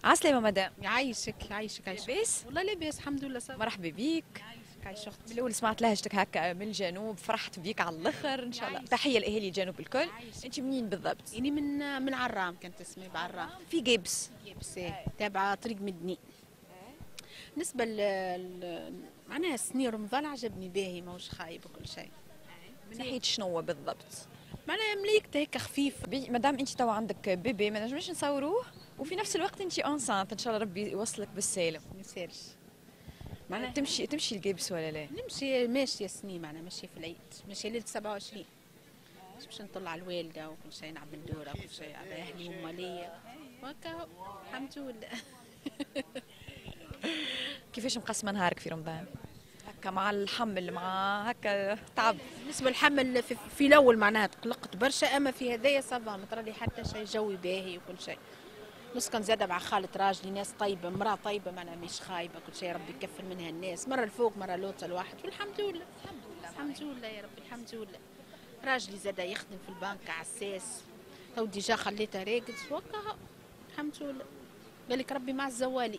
عسلامة مدام. يعيشك يعيشك يعيشك. لاباس؟ والله لاباس الحمد لله صافي. مرحبا بيك. يعيشك عايش اختي. بالاول سمعت لهجتك هكا من الجنوب، فرحت بيك على الاخر ان شاء الله. تحيه لاهالي الجنوب الكل. انت منين بالضبط؟ يعني من عرام كانت اسمي بعرام. في جيبس. يابس تابعه طريق مدني. بالنسبه معناها السنين رمضان عجبني باهي ماهوش خايب وكل شيء. من ناحيه شنو بالضبط؟ معناها مليكته هيك خفيف. مدام انت توا عندك بيبي ما نجمش نصوروه، وفي نفس الوقت انت انسانت ان شاء الله ربي يوصلك بالسالم. ما يسالش. معناها تمشي الجيبس ولا لا؟ نمشي ماشيه سنين معناها ماشيه في العيد ماشيه ليله 27 باش نطلع على الوالده وكل شيء نعمل دوره وكل شيء على اهلي ومالية وهكا الحمد لله. كيفاش مقسمه نهارك في رمضان؟ هكا مع الحمل مع هكا تعب. بالنسبه للحمل في الاول معناها تقلقت برشا، اما في هذايا صافا ما طرالي حتى شيء، جوي باهي وكل شيء. نسكن زاده مع خالة راجلي، ناس طيبه، امراه طيبه معناها مش خايبه، كل شيء ربي يكفر منها الناس، مره الفوق مره لوطه الواحد والحمد لله. الحمد لله يا ربي الحمد لله. راجلي زاده يخدم في البنك عساس، تو ديجا خليته راقد وكا الحمد لله. قال لك ربي مع الزوالي.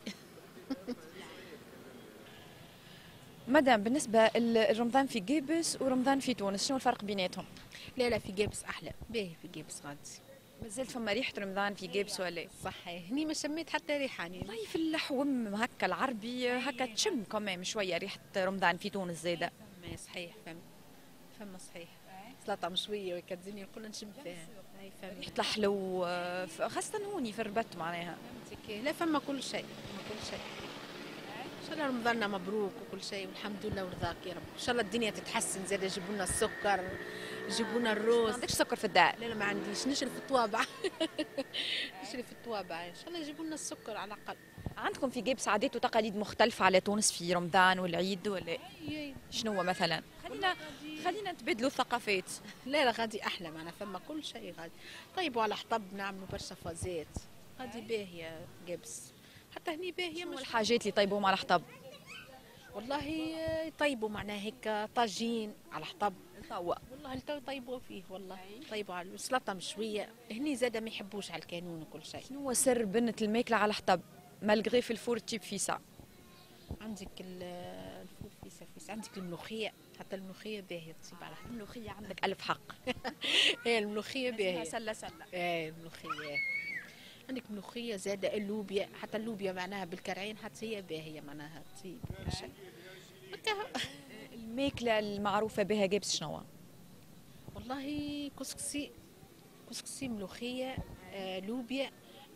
مدام بالنسبه لرمضان في جيبس ورمضان في تونس، شنو الفرق بيناتهم؟ لا لا في جابس احلى، باهي في جابس غادي. مازال فما ريحه رمضان في جيبس ولا؟ صح هني ما شميت حتى ريحاني. والله في اللحوم هكا العربي هكا تشم كمان شويه ريحه رمضان في تونس زاده. ما صحيح فما صحيح. سلطه مشويه وكتزيني الكل نشم فيها. هاي فما ريحه الحلو خاصه هوني في الربط معناها. لا فما كل شيء، فما كل شيء. ان شاء الله رمضاننا مبروك وكل شيء والحمد لله ورضاك يا رب. ان شاء الله الدنيا تتحسن زاد، يجيبوا لنا السكر، يجيبوا لنا الروز. ما عندكش سكر في الدار؟ لا لا ما عنديش، نشري في الطوابع. نشري في الطوابع ان شاء الله يجيبوا لنا السكر على الاقل. عندكم في جيبس عادات وتقاليد مختلفه على تونس في رمضان والعيد ولا شنو مثلا؟ خلينا نتبادلوا الثقافات. لا لا غادي احلى معنا، فما كل شيء غادي. طيبوا على حطب، نعملوا برشا فازات غادي باهيه جبس، حتى هني باهيه. شنو الحاجات اللي طيبوهم على حطب؟ والله يطيبوا معناها هيك طاجين على حطب. الطاوة والله التو يطيبوا فيه، والله يطيبوا على السلطه مشويه. هني زاده ما يحبوش على الكانون وكل شيء. شنو هو سر بنة الماكلة على حطب مالغري في الفور تجيب فيسا؟ عندك الفول فيسا، عندك الملوخيه، حتى الملوخيه باهيه تصيب على حطب. الملوخية عندك ألف حق. ايه الملوخيه باهيه. سلة ايه الملوخيه. عندك ملوخيه زاده اللوبيا، حتى اللوبيا معناها بالكرعين حتى هي باهيه معناها تطيب كل شيء. الماكلة المعروفة بها جيبس شنو؟ والله كسكسي ملوخيه، لوبيا،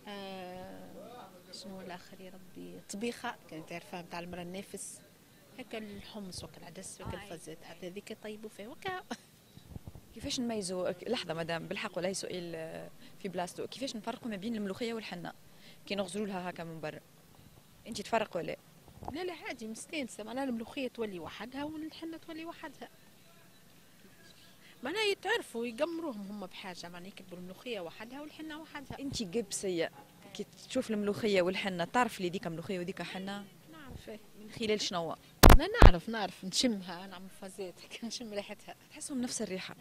شنو الاخر يا ربي، طبيخه كانت تعرفها نتاع المرا النافس، هكا الحمص وكا العدس وكا الفازات حتى هذيك يطيبوا فيها وكا. كيفاش نميزوا لحظة مدام بالحق ولا سؤال في بلاصتو، كيفاش نفرقوا ما بين الملوخية والحنة كي نغزروا لها هكا من برا؟ انت تفرق ولا؟ لا لا عادي مستانسه، معناها الملوخيه تولي وحدها والحنه تولي وحدها، معناها يتعرفوا يقمروهم هم بحاجه، معناها يكتبوا الملوخيه وحدها والحنه وحدها. انت جبسيه كي تشوف الملوخيه والحنه تعرف لي ديك ملوخيه وديك حنه؟ نعرف من خلال شنو؟ لا نعرف نشمها، نعمل فازات نشم ريحتها، تحسهم نفس الريحه.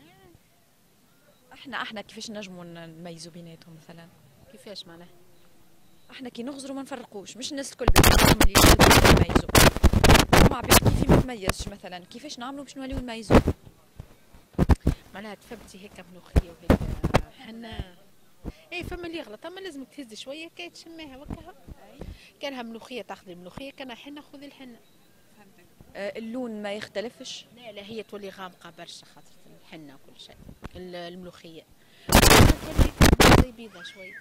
احنا كيفاش نجموا نميزوا بيناتهم مثلا؟ كيفاش معناها؟ احنا كي نغزروا ما نفرقوش، مش الناس الكل اللي يميزوا مع بعض كيف ما تميزش مثلا، كيفاش نعملوا باش نوليو نميزوا؟ معناها تفبتي هيك ملوخيه وهيك حنه، اي فما اللي يغلط، اما لازم تهز شويه كي تشميها وكها. كانها ملوخيه تاخذي الملوخيه، كانها حنه خذي الحنه. فهمتك. اللون ما يختلفش؟ لا لا هي تولي غامقه برشا خاطر الحنه وكل شيء. الملوخيه تولي زي بيضه شويه.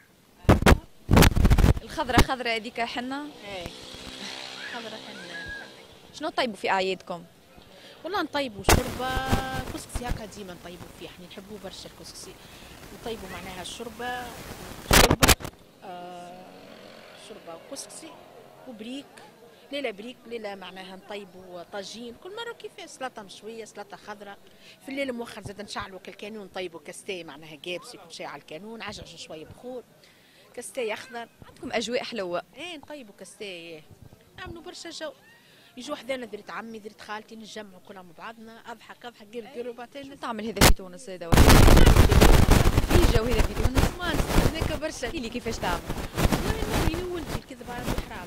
الخضره هذيك حنه؟ اي خضره حنه. شنو طيبوا في اعيادكم؟ والله نطيبوا شوربه كسكسي هكا ديما نطيبوا فيه، احنا نحبوه برشا الكسكسي. نطيبوا معناها شوربه شوربه وكسكسي وبريك. ليله بريك ليله معناها نطيبوا طاجين، كل مره كيفاش سلطه مشويه سلطه خضراء. في الليل مؤخر زاد نشعلوا كالكانون نطيبوا كاستي معناها جابسي كل شيء على الكانون، عجعجوا شويه بخور كاستي اخضر. عندكم اجواء حلوه. ايه نطيبوا كاستي، نعملوا برشا جو. يجوا حذانا درت عمي درت خالتي نتجمعوا كلنا مع بعضنا، اضحك قر وبعدين تعمل هذا في تونس زاده ولا؟ في جو هذا في تونس؟ ما هناك برشا. احكي لي كيفاش تعمل؟ والله مامي ولدي الكذب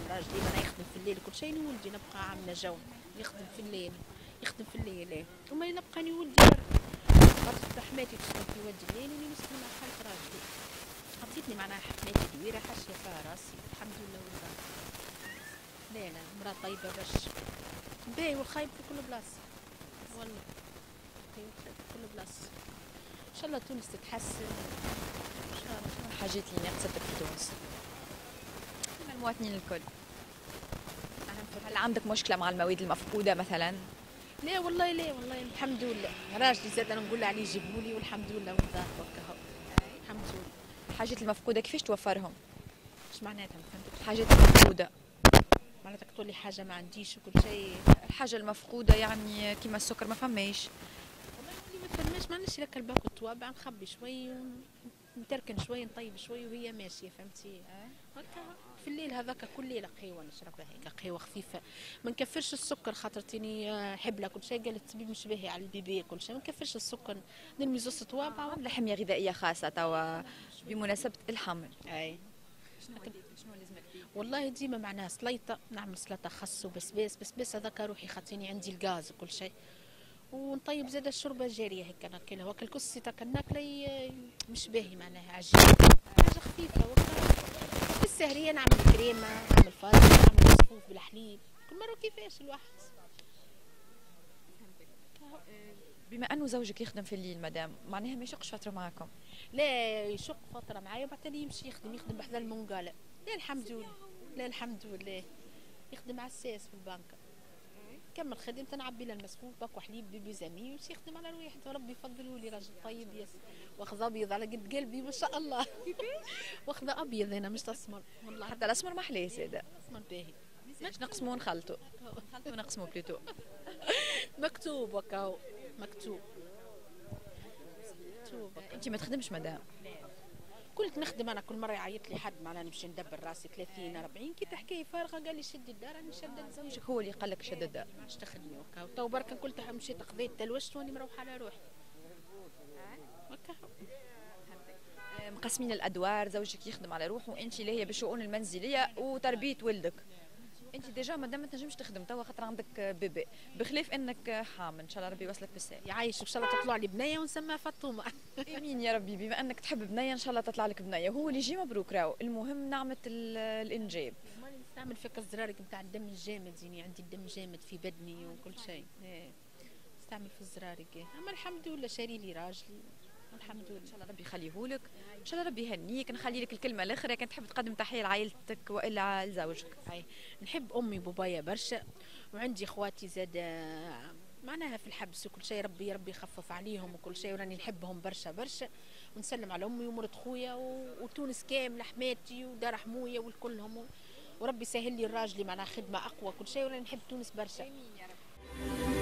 راجلي انا يخدم في الليل كل شيء، ولدي نبقى عامله جو يخدم في الليل، يخدم في الليل ايه، وما نبقى ني ولدي خاطر حماتي تسكن في واد الليل وني نسكن مع خالة راجلي. عطيتني معناها حماتي دويره حاشيه فيها راسي الحمد لله والله. لا لا مرا طيبه برشا، باهي والخايب في كل بلاصه والله، باهي والخايب في كل بلاصه. ان شاء الله تونس تتحسن ان شاء الله. الحاجات اللي ناقصتك في تونس كما المواطنين الكل؟ هل عندك مشكله مع المواد المفقوده مثلا؟ لا والله لا والله الحمد لله، راجلي زاد انا نقول عليه جيبولي والحمد لله والله وكهو الحمد لله. الحاجات المفقوده كيفاش توفرهم؟ ايش معناتها ما فهمتكش؟ الحاجات المفقوده معناتها تقول لي حاجه ما عنديش وكل شيء. الحاجه المفقوده يعني كيما السكر ما فماش. والله اللي ما فهماش ما عنديش لك الباكو التوابع نخبي شوي ونتركن شوي نطيب شوي وهي ماشيه فهمتي. هكا في الليل هذاك كل ليله قهوه نشربها هيك قهوه خفيفه، ما نكفرش السكر خاطرتيني حبله كل شيء، قال الطبيب مش باهي على البيبي كل شيء، ما نكفرش السكر نرمي زوز توابع عامله حميه غذائيه خاصه توا بمناسبه الحمل. اي شنو لازمك فيه؟ والله ديما معناها سليطه، نعمل سلطه خس وبسباس، بسباس هذاك روحي خاطيني عندي الغاز وكل شيء، ونطيب زاد الشوربه الجاريه هيك ناكلها، وكل كسي تاك ناكله مش باهي معناها عجينه حاجه خفيفه في السهريه نعمل كريمه، نعمل فازه، نعمل مصفوف بالحليب، كل مره كيفاش الواحد. بما انه زوجك يخدم في الليل مدام معناها ما يشقش فتره معكم؟ لا يشق فتره معايا وبعدين يمشي يخدم بحذا المنقاله. لا الحمد لله، لا الحمد لله يخدم على الساس في البنكه، كمل خدمته نعبي له المسفوف باكو حليب بيبي زميل وش يخدم على رواحته، ربي يفضله لي راجل طيب ياسر، واخذ ابيض على قد قلبي ما شاء الله. واخذ ابيض هنا مش اسمر والله، حتى الاسمر ما حلاه ساده. اسمر باهي باش نقسمو ونخلطو ونقسمو بلوتو. مكتوب وكاو مكتوب. انت ما تخدمش مدام؟ كنت نخدم انا كل مره يعيط لي حد معناها نمشي ندبر راسي 30 40 كي تحكي فارغه، قال لي شدي الدار انا شدت زوجك هو اللي قال لك شد الدار؟ ما عادش تخدمي وكا تو برك قلت مشيت قضيت تلوشت واني مروحه على روحي وكا. مقسمين الادوار، زوجك يخدم على روحه وانت اللي هي بالشؤون المنزليه وتربيه ولدك. انت ديجا مادام ما تنجمش تخدم توا خاطر عندك بيبي، بخلاف انك حامل ان شاء الله ربي يوصلك بالسلامه. يعيشك ان شاء الله تطلع لي بنيه ونسميها فاطمه. امين يا ربي، بما انك تحب بنيه ان شاء الله تطلع لك بنيه، هو اللي يجي مبروك راهو، المهم نعمه الانجاب. نستعمل فيك الزرارق نتاع الدم الجامد، يعني عندي الدم جامد في بدني وكل شيء، نستعمل في الزرارق. اما الحمد لله شاري لي راجلي الحمد لله، ان شاء الله ربي يخليهولك، ان شاء الله ربي يهنيك. نخلي لك الكلمه الاخرى كان تحب تقدم تحيه لعائلتك والا لزوجك. نحب امي وبابايا برشا، وعندي اخواتي زاد معناها في الحبس وكل شيء، ربي يخفف عليهم وكل شيء، وراني نحبهم برشا برشا، ونسلم على امي ومرت خويا وتونس كامله حماتي ودار حمويا والكلهم، وربي يسهل لي الراجلي معناها خدمه اقوى كل شيء، وراني نحب تونس برشا.